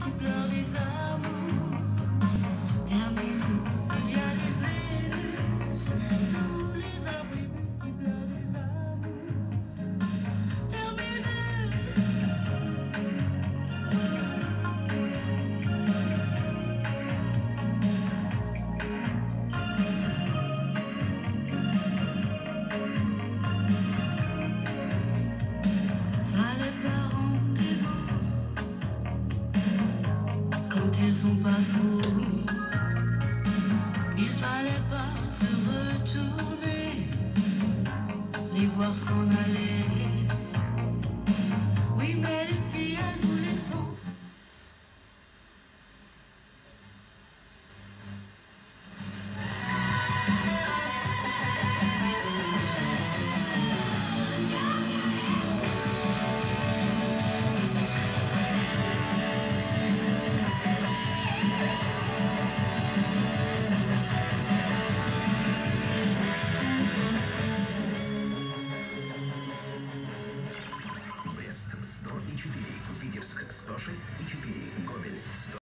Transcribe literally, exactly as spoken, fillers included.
qui pleurent des amours. Terminus, il y a des Vénus sous les abribus qui pleurent des amours. Terminus. Fallait pas rendez-vous quand ils sont pas fous. Il fallait pas se retourner, les voir s'en aller.